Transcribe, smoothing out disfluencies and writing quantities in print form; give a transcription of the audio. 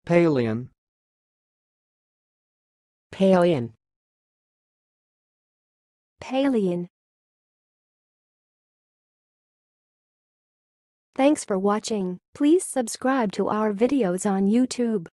paleon, paleon, paleon. Thanks for watching. Please subscribe to our videos on YouTube.